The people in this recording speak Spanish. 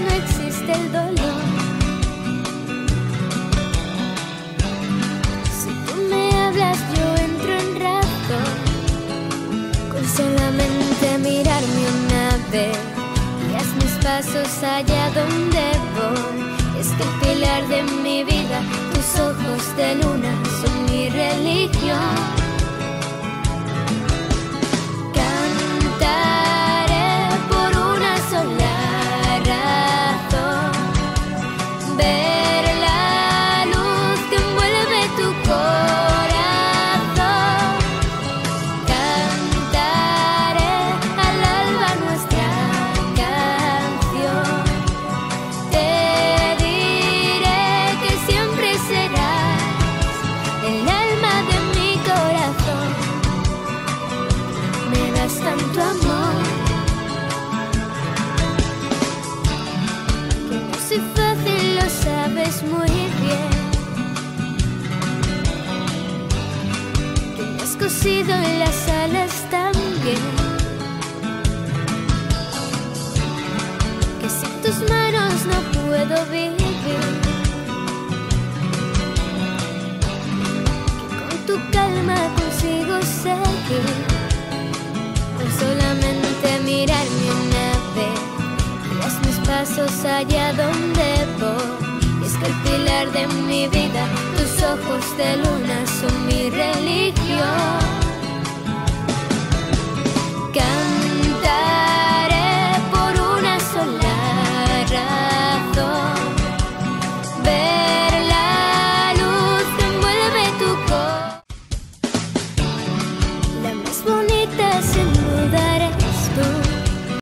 no existe el dolor. Si tú me hablas yo entro en razón, con solamente mirarme una vez y haz mis pasos allá donde voy. Es que el pilar de mi vida, tus ojos de luna son mi religión. Tanto amor que no soy fácil, lo sabes muy bien, que me has cosido en las alas también, que sin tus manos no puedo vivir, que con tu calma consigo seguir. Solamente mirarme una vez y haz mis pasos allá donde voy. Es que el pilar de mi vida, tus ojos de luna son mi religión.